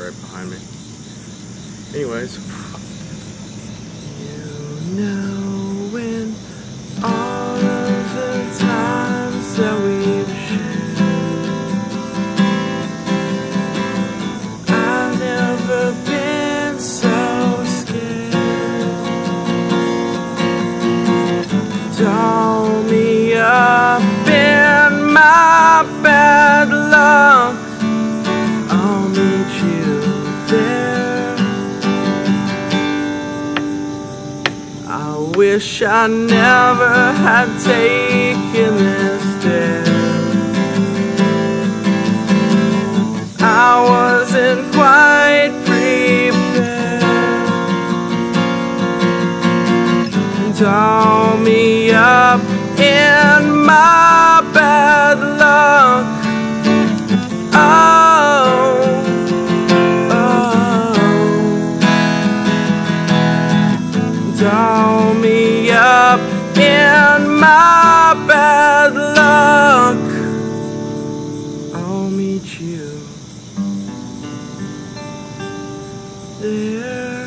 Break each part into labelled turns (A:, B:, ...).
A: right behind me. Anyways, you know, when all of the times that we've shared, I've never been so scared. Doll me up in my bad luck, I'll meet you there. I wish I never had taken this step. I wasn't quite prepared. Doll me up in my bad luck. Oh, oh. Doll me up in my bad luck. I'll meet you there.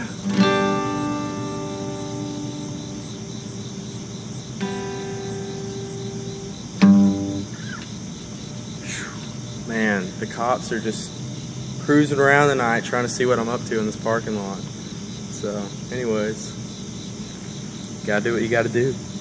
A: Man, the cops are just cruising around the night trying to see what I'm up to in this parking lot. So, anyways, gotta do what you gotta do.